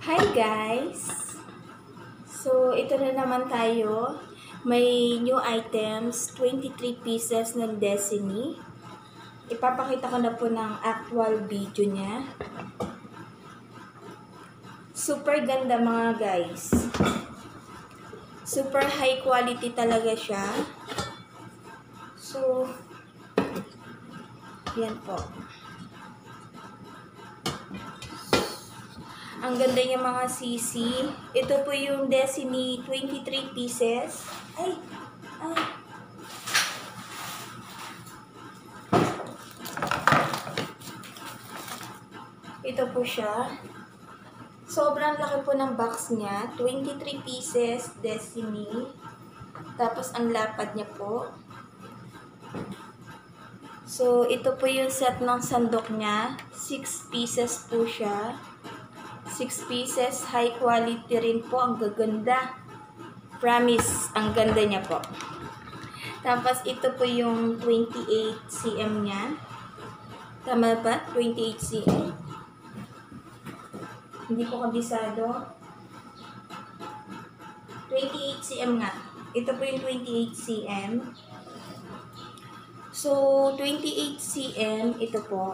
Hi guys! So, ito na naman tayo. May new items, 23 pieces ng Destiny. Ipapakita ko na po ng actual video niya. Super ganda mga guys. Super high quality talaga siya. So, yan po. Ang ganda niya mga CC. Ito po yung Destiny 23 pieces. Ay! Ito po siya. Sobrang laki po ng box niya. 23 pieces Destiny. Tapos ang lapad niya po. So, ito po yung set ng sandok niya. 6 pieces po siya. 6 pieces, high quality rin po, ang gaganda. Promise, ang ganda niya po. Tapos ito po yung 28 cm niya. Tama ba? 28 cm. Hindi ko kabisado. 28 cm nga. Ito po yung 28 cm. So, 28 cm, ito po.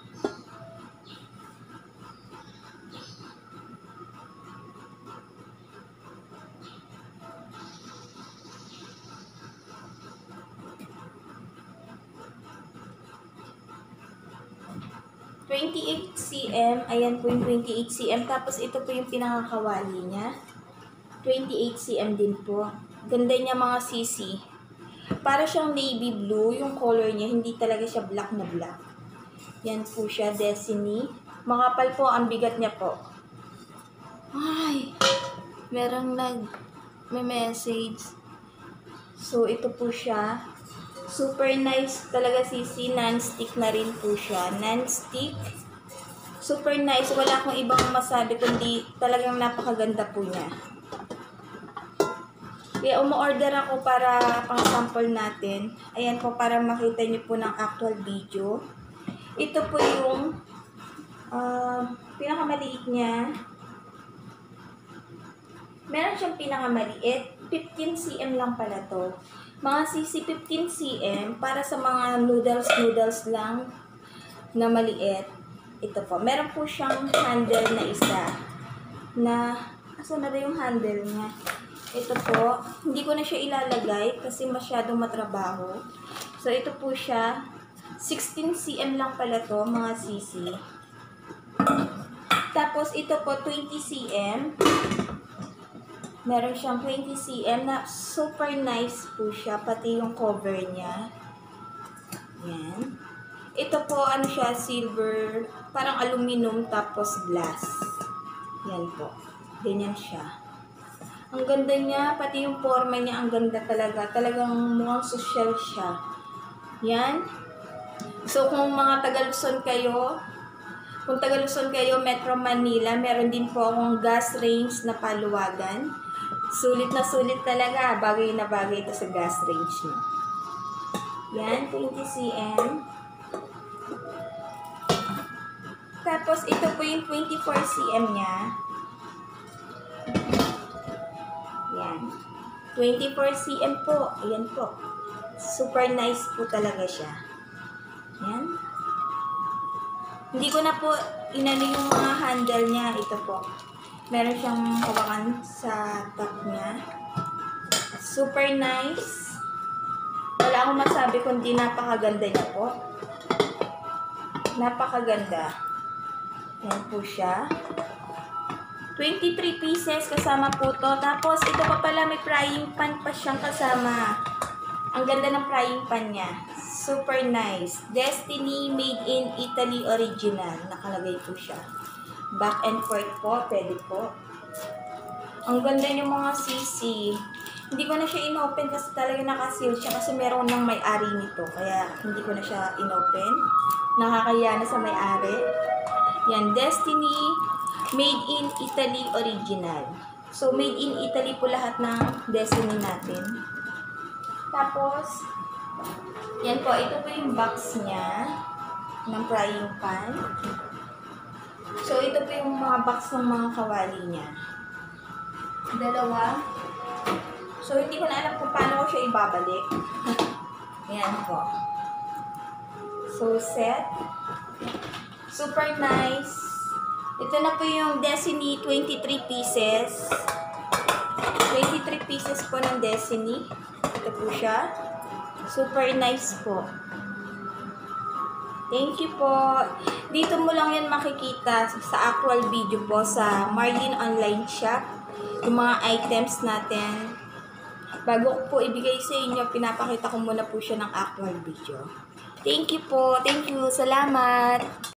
cm, ayan po yung 28 cm. Tapos ito po yung pinakakawali niya. 28 cm din po. Ganda niya mga CC. Para siyang navy blue yung color niya. Hindi talaga siya black na black. Yan po siya, Destiny. Makapal po ang bigat niya po. Ay! Merong may message. So, ito po siya. Super nice talaga CC. Non-stick na rin po siya. Non-stick. Super nice. Wala akong ibang masabi kundi talagang napakaganda po niya. Kaya umu-order ako para pang-sample natin. Ayan po para makita niyo po ng actual video. Ito po yung pinakamaliit niya. Meron siyang pinakamaliit. 15 cm lang pala to. Mga CC 15 cm para sa mga noodles lang na maliit. Ito po. Meron po siyang handle na isa. Asan na ba yung handle niya? Ito po. Hindi ko na siya ilalagay kasi masyadong matrabaho. So, ito po siya. 16 cm lang pala to mga CC. Tapos, ito po 20 cm. Meron siyang 20 cm na super nice po siya. Pati yung cover niya. Yan. Ito po, ano siya, silver, parang aluminum tapos glass. Yan po. Ganyan siya. Ang ganda niya, pati yung forma niya, ang ganda talaga. Talagang mukhang social siya. Yan. So, kung mga Taga-Luzon kayo, Metro Manila, meron din po akong gas range na paluwagan. Sulit na sulit talaga. Bagay na bagay ito sa gas range niyo. Yan, 20 cm. Tapos, ito po yung 24 cm niya. Yan. 24 cm po. Ayan po. Super nice po talaga siya. Yan. Hindi ko na po inano yung mga handle niya. Ito po. Meron siyang hawakan sa top niya. Super nice. Wala akong masabi kundi napakaganda niya po. Napakaganda. Yan po siya. 23 pieces kasama po to. Tapos ito pa pala may frying pan pa siyang kasama. Ang ganda ng frying pan niya. Super nice. Destiny made in Italy original. Nakalagay po siya. Back and forth po. Pwede po. Ang ganda yung mga CC. Hindi ko na siya inopen kasi talaga nakaseal siya kasi meron nang may-ari nito. Kaya hindi ko na siya inopen. Nakakaya na sa may-ari. Yan. Destiny made in Italy original. So, made in Italy po lahat ng Destiny natin. Tapos, yan po. Ito po yung box niya ng frying pan. So, ito po yung mga box ng mga kawali niya. Dalawa. So, hindi ko na alam kung paano ko siya ibabalik. Ayan po. So, set. Super nice. Ito na po yung Destiny 23 pieces. 23 pieces po ng Destiny. Ito po siya. Super nice po. Thank you po. Dito mo lang yan makikita sa actual video po sa Marlin Online Shop. Yung mga items natin. Bago ko po ibigay sa inyo, pinapakita ko muna po siya ng actual video. Thank you po. Thank you. Salamat.